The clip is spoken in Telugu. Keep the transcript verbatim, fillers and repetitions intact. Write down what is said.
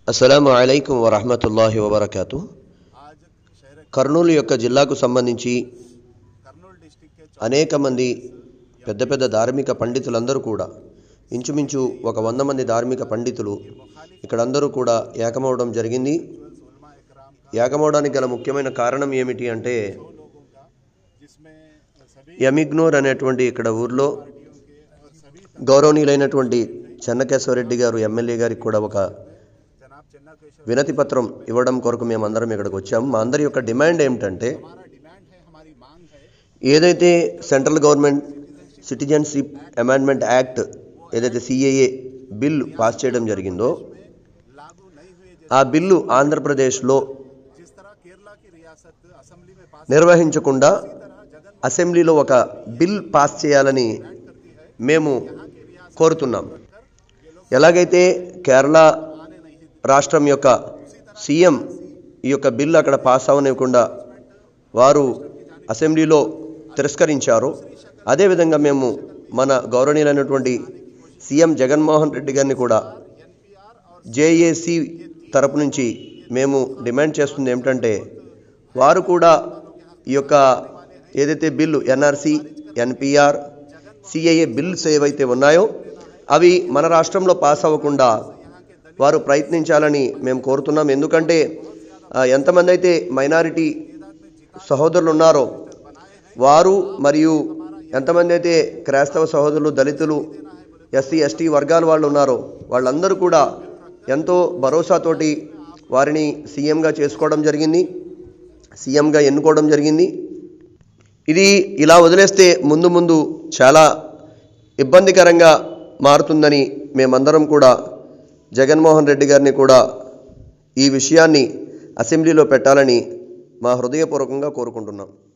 అస్సలాము అలైకుం వరహమతుల్లాహి వబరకాతు. కర్నూలు యొక్క జిల్లాకు సంబంధించి అనేక మంది పెద్ద పెద్ద ధార్మిక పండితులందరూ కూడా ఇంచుమించు ఒక వంద మంది ధార్మిక పండితులు ఇక్కడందరూ కూడా ఏకమవడం జరిగింది. ఏకమవడానికి గల ముఖ్యమైన కారణం ఏమిటి అంటే యమిగ్నూర్ అనేటువంటి ఇక్కడ ఊర్లో గౌరవనీయులైనటువంటి చెన్నకేశ్వరరెడ్డి గారు ఎమ్మెల్యే గారికి కూడా ఒక వినతి పత్రం ఇవ్వడం కొరకు మేమందరం ఇక్కడికి వచ్చాము. మా అందరి యొక్క డిమాండ్ ఏమిటంటే ఏదైతే central government citizenship amendment act ఏదైతే సిఏఏ బిల్లు పాస్ చేయడం జరిగిందో ఆ బిల్లు ఆంధ్రప్రదేశ్లో నిర్వహించకుండా అసెంబ్లీలో ఒక బిల్ పాస్ చేయాలని మేము కోరుతున్నాం. ఎలాగైతే కేరళ రాష్ట్రం యొక్క సీఎం ఈ యొక్క బిల్లు అక్కడ పాస్ అవనివ్వకుండా వారు అసెంబ్లీలో తిరస్కరించారు, అదేవిధంగా మేము మన గౌరవనీయులైనటువంటి సీఎం జగన్మోహన్ రెడ్డి గారిని కూడా జేఏసీ తరపు నుంచి మేము డిమాండ్ చేస్తుంది ఏమిటంటే వారు కూడా ఈ యొక్క ఏదైతే bill NRC NPR CAA bills ఏవైతే ఉన్నాయో అవి మన రాష్ట్రంలో పాస్ అవ్వకుండా వారు ప్రయత్నించాలని మేము కోరుతున్నాం. ఎందుకంటే ఎంతమంది అయితే మైనారిటీ సహోదరులు ఉన్నారో వారు మరియు ఎంతమంది అయితే క్రైస్తవ సహోదరులు, దళితులు, ఎస్సీ ఎస్టీ వర్గాల వాళ్ళు ఉన్నారో వాళ్ళందరూ కూడా ఎంతో భరోసాతోటి వారిని సీఎంగా చేసుకోవడం జరిగింది, సీఎంగా ఎన్నుకోవడం జరిగింది. ఇది ఇలా వదిలేస్తే ముందు ముందు చాలా ఇబ్బందికరంగా మారుతుందని మేమందరం కూడా జగన్మోహన్ రెడ్డి గారిని కూడా ఈ విషయాన్ని అసెంబ్లీలో పెట్టాలని మా హృదయపూర్వకంగా కోరుకుంటున్నాం.